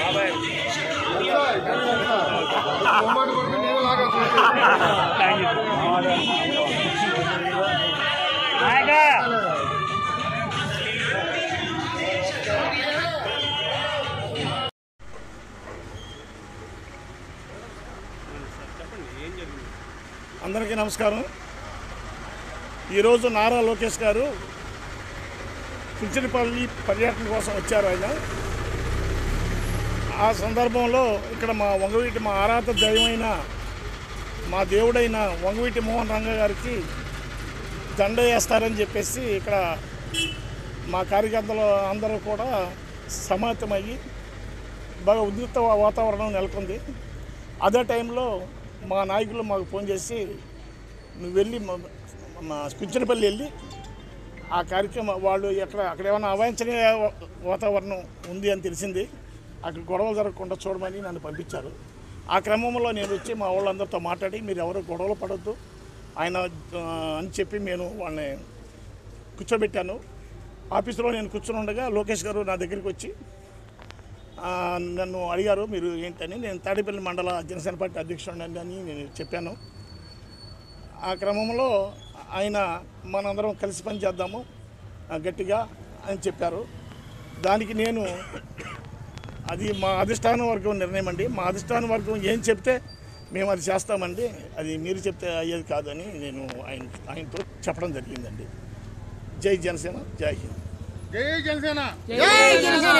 అందరికీ నమస్కారం. ఈరోజు నారా లోకేష్ గారు కుంచినపల్లి పర్యటన కోసం వచ్చారు. ఆయన ఆ సందర్భంలో ఇక్కడ మా వంగవీటి మా ఆరాధ దైవమైన మా దేవుడైన వంగవీటి మోహన్ రంగ గారికి దండ వేస్తారని చెప్పేసి ఇక్కడ మా కార్యకర్తలు అందరూ కూడా సమాయత్తమయ్యి బాగా ఉద్రిక్త వాతావరణం నెలకొంది. అదే టైంలో మా నాయకులు మాకు ఫోన్ చేసి నువ్వు వెళ్ళి మా కుంచినపల్లి వెళ్ళి ఆ కార్యక్రమం వాళ్ళు అక్కడ ఏమైనా అవాంఛనీయ వాతావరణం ఉంది అని తెలిసింది, అక్కడ గొడవలు జరగకుండా చూడమని నన్ను పంపించారు. ఆ క్రమంలో నేను వచ్చి మా వాళ్ళందరితో మాట్లాడి మీరు ఎవరు గొడవలు పడొద్దు ఆయన అని చెప్పి నేను వాళ్ళని కూర్చోబెట్టాను. ఆఫీసులో నేను కూర్చొని ఉండగా లోకేష్ గారు నా దగ్గరికి వచ్చి నన్ను అడిగారు మీరు ఏంటని. నేను తాడేపల్లి మండల జనసేన పార్టీ అధ్యక్షుడిని అని నేను చెప్పాను. ఆ క్రమంలో ఆయన మనందరం కలిసి పని చేద్దాము గట్టిగా అని చెప్పారు. దానికి నేను అది మా అధిష్టాన వర్గం నిర్ణయం అండి, మా అధిష్టాన వర్గం ఏం చెప్తే మేము అది చేస్తామండి, అది మీరు చెప్తే అయ్యేది కాదని నేను ఆయనతో చెప్పడం జరిగిందండి. జై జనసేన, జై హింద్. జై జనసేన.